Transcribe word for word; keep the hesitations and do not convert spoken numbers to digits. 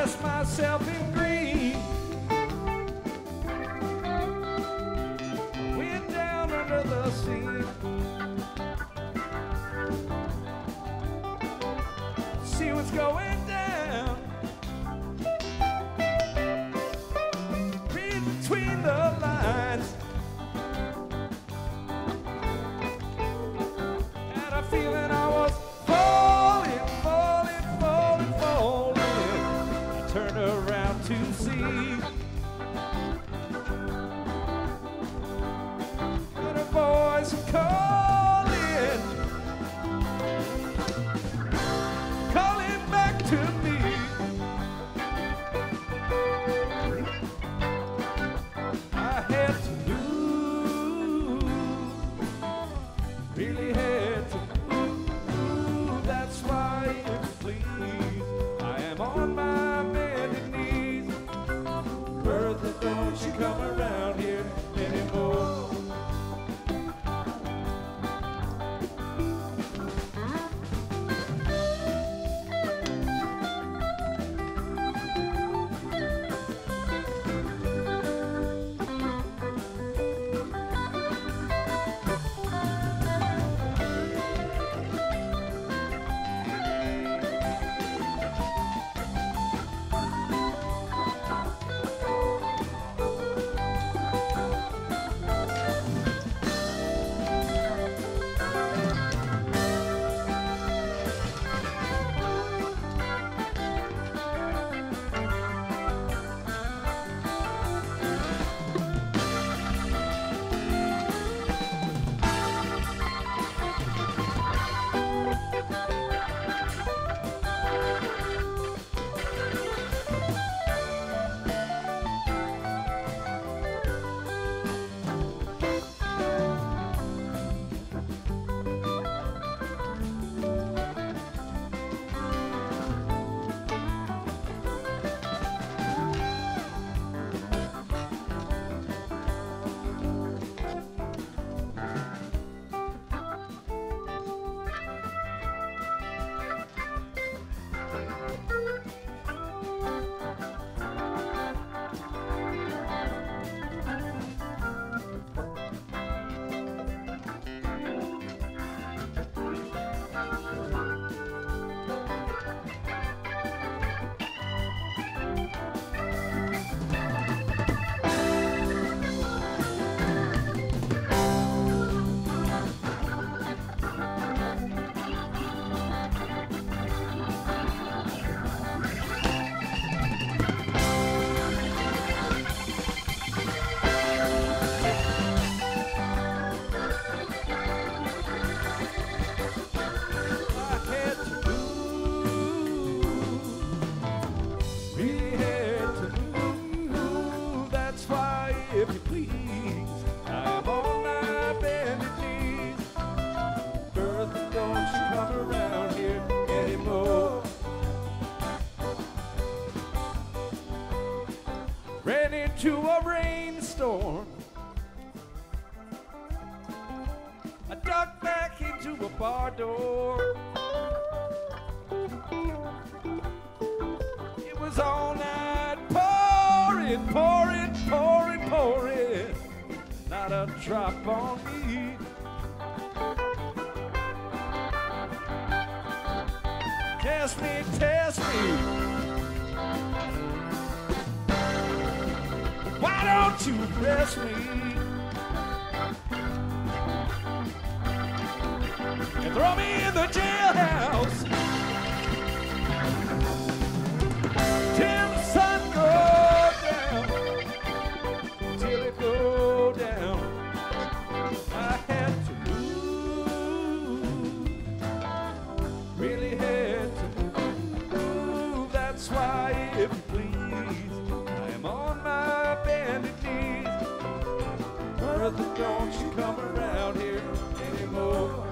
dress myself in green. Went down under the sea. See what's going down. Read between the lines. Had a feeling I was falling, falling, falling, falling. I turned around to see. And a voice calling, calling back to me. I had to lose, really had to lose. That's why, if you please, I am on my bended knees. Bertha, don't you come around here anymore. If you please, I'm on my bended knees. Bertha, don't you come around here anymore. Ran into a rainstorm. I ducked back into a bar door. It was all night pouring, pouring, pouring, pouring. Not a drop on me. Test me, test me. Why don't you press me and throw me in the jailhouse till the sun goes down, till it go down. I had to move, really had to move. That's why, if you please, I am on my bended knees. Bertha, don't you come around here anymore.